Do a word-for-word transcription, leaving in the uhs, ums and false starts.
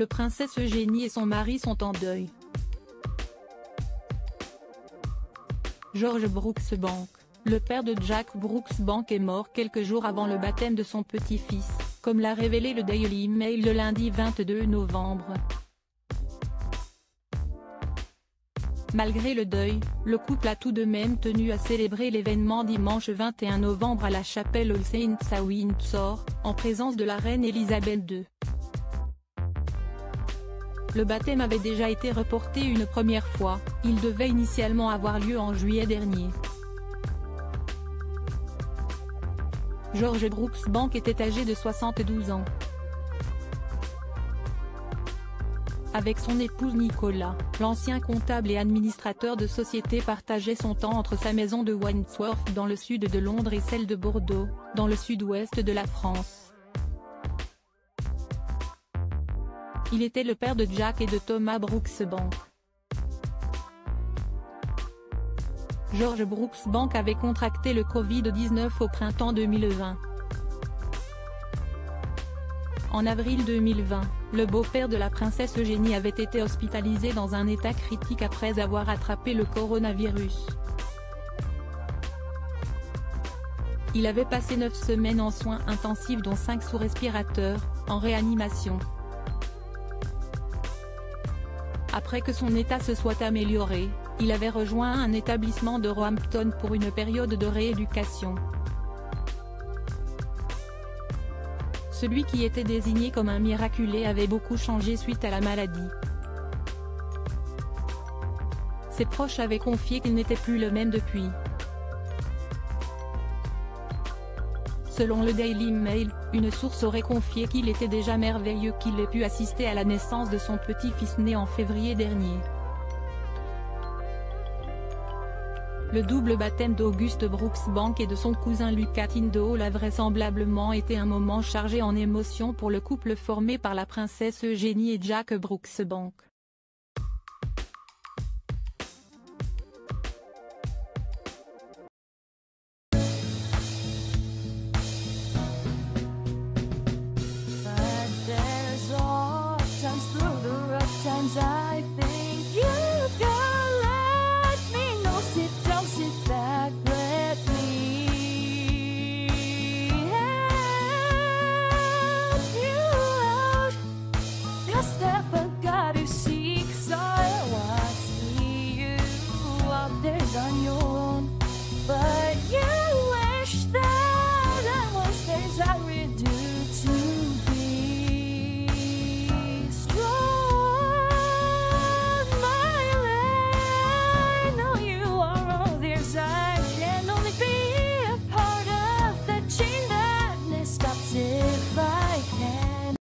le princesse Eugénie et son mari sont en deuil. George Brooks-Bank, le père de Jack Brooks-Bank est mort quelques jours avant le baptême de son petit-fils, comme l'a révélé le Daily Mail le lundi vingt-deux novembre. Malgré le deuil, le couple a tout de même tenu à célébrer l'événement dimanche vingt et un novembre à la chapelle All Saints à Windsor, en présence de la reine Elisabeth deux. Le baptême avait déjà été reporté une première fois, il devait initialement avoir lieu en juillet dernier. George Brooks-Bank était âgé de soixante-douze ans. Avec son épouse Nicola, l'ancien comptable et administrateur de société partageait son temps entre sa maison de Wandsworth dans le sud de Londres et celle de Bordeaux, dans le sud-ouest de la France. Il était le père de Jack et de Thomas Brooks-Bank. George Brooks-Bank avait contracté le Covid dix-neuf au printemps deux mille vingt. En avril deux mille vingt, le beau-père de la princesse Eugénie avait été hospitalisé dans un état critique après avoir attrapé le coronavirus. Il avait passé neuf semaines en soins intensifs dont cinq sous respirateur, en réanimation. Après que son état se soit amélioré, il avait rejoint un établissement de Roehampton pour une période de rééducation. Celui qui était désigné comme un miraculé avait beaucoup changé suite à la maladie. Ses proches avaient confié qu'il n'était plus le même depuis. Selon le Daily Mail, une source aurait confié qu'il était déjà merveilleux qu'il ait pu assister à la naissance de son petit-fils né en février dernier. Le double baptême d'Auguste Brooks-Bank et de son cousin Lucas Tyndall a vraisemblablement été un moment chargé en émotions pour le couple formé par la princesse Eugénie et Jack Brooks-Bank.